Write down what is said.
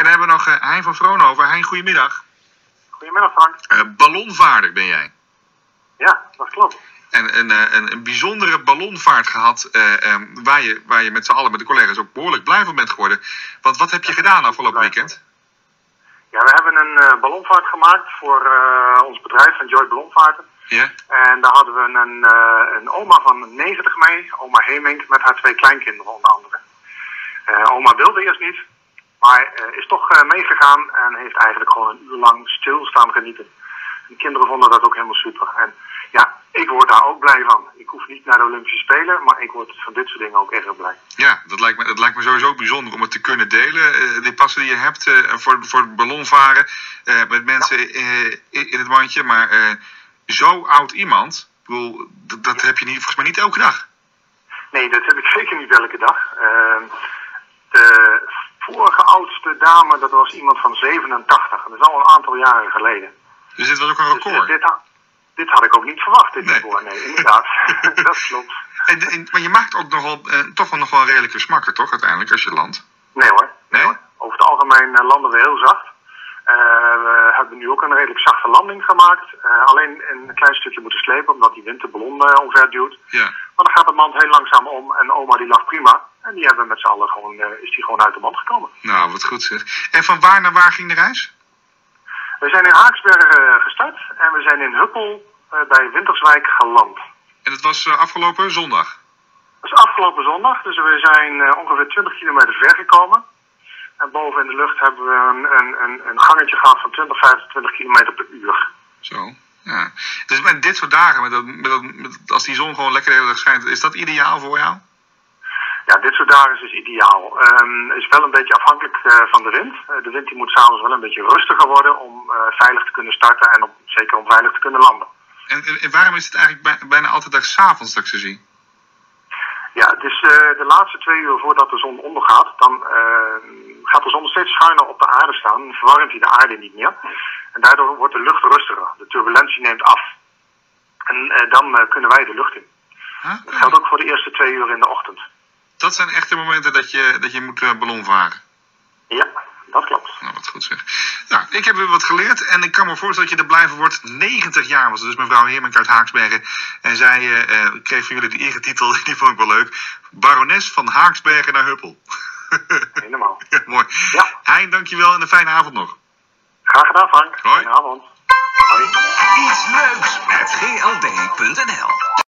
dan hebben we nog Hein van Vroonhoven. Hein, goedemiddag. Goedemiddag, Frank. Ballonvaarder ben jij. Ja, dat klopt. En een bijzondere ballonvaart gehad, waar je met z'n allen, met de collega's, ook behoorlijk blij van bent geworden. Want wat heb je gedaan afgelopen weekend? Ja, we hebben een ballonvaart gemaakt voor ons bedrijf, Enjoy Ballonvaarten. Ja. En daar hadden we een oma van 90 mee, oma Hemink, met haar 2 kleinkinderen onder andere. Oma wilde eerst niet, maar is toch meegegaan en heeft eigenlijk gewoon een uur lang stilstaan genieten. De kinderen vonden dat ook helemaal super. En ja, ik word daar ook blij van. Ik hoef niet naar de Olympische Spelen, maar ik word van dit soort dingen ook erg blij. Ja, dat lijkt me sowieso bijzonder om het te kunnen delen. Die passen die je hebt voor het ballonvaren met mensen in het mandje. Maar zo oud iemand, ik bedoel, dat heb je volgens mij niet elke dag. Nee, dat heb ik zeker niet elke dag. De vorige oudste dame, dat was iemand van 87. Dat is al een aantal jaren geleden. Dus dit was ook een record? Dus, dit had ik ook niet verwacht, dit record. Nee, inderdaad. Dat klopt. Maar je maakt ook toch wel nog wel een redelijke smakker, toch, uiteindelijk, als je landt? Nee hoor. Nee? Over het algemeen landen we heel zacht. We hebben nu ook een redelijk zachte landing gemaakt. Alleen een klein stukje moeten slepen, omdat die wind de ballon omver duwt. Ja. Maar dan gaat de mand heel langzaam om en oma die lag prima. En die hebben we met z'n allen is die gewoon uit de mand gekomen. Nou, wat goed zeg. En van waar naar waar ging de reis? We zijn in Haaksbergen gestart en we zijn in Huppel bij Winterswijk geland. En dat was afgelopen zondag? Dat is afgelopen zondag, dus we zijn ongeveer 20 kilometer ver gekomen. En boven in de lucht hebben we een gangetje gehad van 20-25 kilometer per uur. Zo, ja. Dus met dit soort dagen, als die zon gewoon lekker de hele dag schijnt, is dat ideaal voor jou? Ja, dit soort dagen is dus ideaal. Het is wel een beetje afhankelijk van de wind. De wind die moet s'avonds wel een beetje rustiger worden om veilig te kunnen starten en zeker om veilig te kunnen landen. En waarom is het eigenlijk bijna altijd 's avonds dat ik ze zie? Ja, het is de laatste 2 uur voordat de zon ondergaat, dan gaat de zon steeds schuiner op de aarde staan, verwarmt hij de aarde niet meer. En daardoor wordt de lucht rustiger, de turbulentie neemt af. En dan kunnen wij de lucht in. Huh? Dat geldt ook voor de eerste 2 uur in de ochtend. Dat zijn echt de momenten dat je moet ballonvaren? Ja, dat klopt. Nou, wat goed zeg. Nou, ik heb weer wat geleerd en ik kan me voorstellen dat je er blij van wordt. 90 jaar was het dus mevrouw Heermink uit Haaksbergen. En zij kreeg van jullie de eretitel, die vond ik wel leuk. Barones van Haaksbergen naar Huppel. Helemaal. Ja, mooi. Ja. Hein, dankjewel en een fijne avond nog. Graag gedaan, Frank. Hoi. Fijne avond. Hoi. Iets leuks met gld.nl